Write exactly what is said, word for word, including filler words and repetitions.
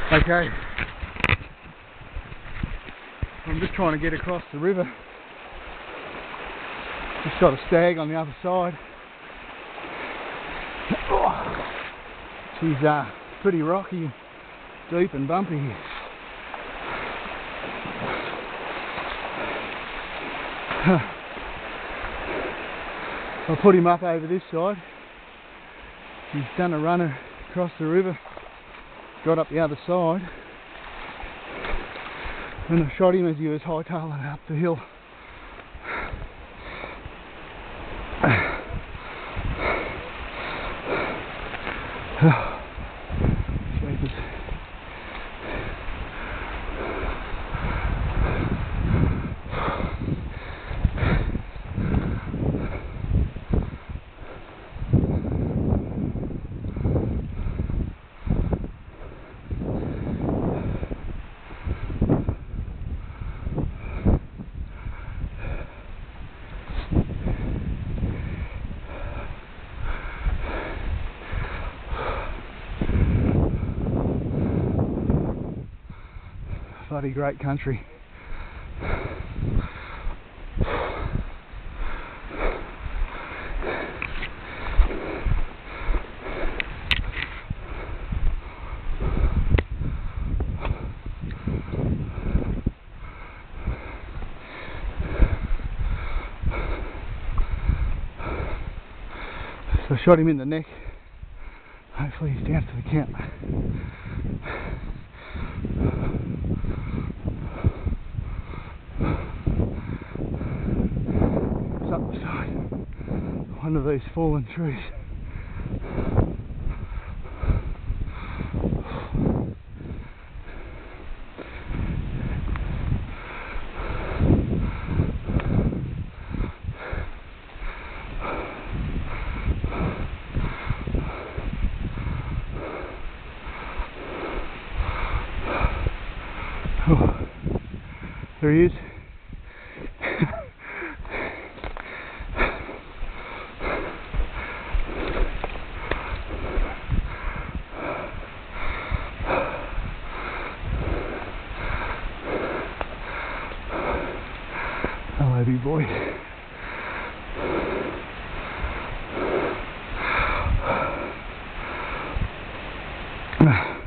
Okay, I'm just trying to get across the river. Just got a stag on the other side. Oh, she's uh, pretty rocky, deep and bumpy here. I'll put him up over this side. He's done a runner across the river, got up the other side, and I shot him as he was hightailing up the hill. Jeepers. Bloody great country. So I shot him in the neck. Hopefully he's down to the camp. It's up the side, one of these fallen trees. Oh, there he is. Hello, big boy.